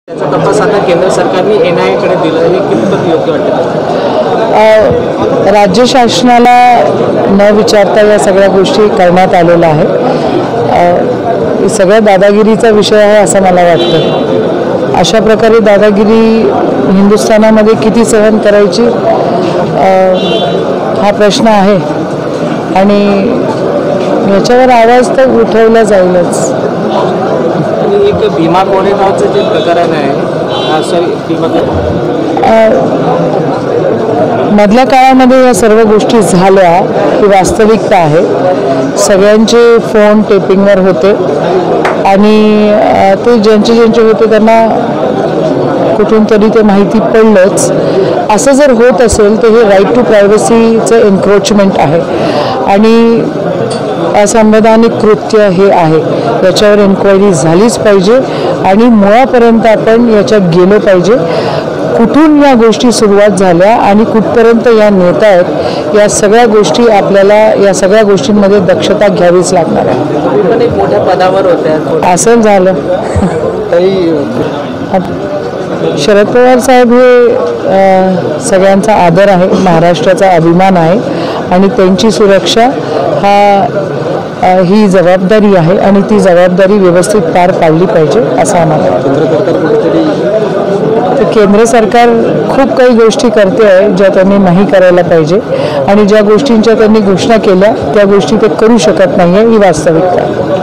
त्याचा तपास आता केंद्र सरकारने NIA कडे दिला, हे कितपत योग्य वाटतं? राज्य शासनाला न विचारता या सगळ्या गोष्टी करण्यात आलेल्या आहेत। सगळ्या दादागिरीचा विषय आहे असं मला वाटतं। अशा प्रकारे दादागिरी हिंदुस्थानामध्ये किती सहन करायची हा प्रश्न आहे आणि याच्यावर आवाज तर उठवला जाईलच। आणि एक भीमा कोरे नावाचं जे प्रकरण आहे, भीमा मधल्या काळामध्ये या सर्व गोष्टी झाल्या ही वास्तविकता आहे। सगळ्यांचे फोन टेपिंगवर होते आणि ते ज्यांचे होते त्यांना कुठून तरी ते माहिती पडलंच। असं जर होत असेल तर हे राईट टू प्रायव्हसीचं एन्क्रोचमेंट आहे आणि असंवैधानिक कृत्य हे आहे। याच्यावर एन्क्वायरी झालीच पाहिजे आणि मुळापर्यंत आपण याच्यात गेलो पाहिजे। कुठून या गोष्टी सुरुवात झाल्या आणि कुठपर्यंत या नेत आहेत, या सगळ्या गोष्टी आपल्याला या सगळ्या गोष्टींमध्ये दक्षता घ्यावीच लागणार आहे। पण एक मोठ्या पदावर होत्या, असं झालं शरद पवार साहेब हे सगळ्यांचा आदर आहे, महाराष्ट्राचा अभिमान आहे आणि त्यांची सुरक्षा ही जबाबदारी आहे आणि ती जबाबदारी व्यवस्थित पार पाडली पाहिजे असं आम्हाला वाटतं। केंद्र सरकार खूप काही गोष्टी करते आहे ज्या त्यांनी नाही करायला पाहिजे आणि ज्या गोष्टींच्या त्यांनी घोषणा केल्या त्या गोष्टी ते करू शकत नाही आहे, ही वास्तविकता आहे।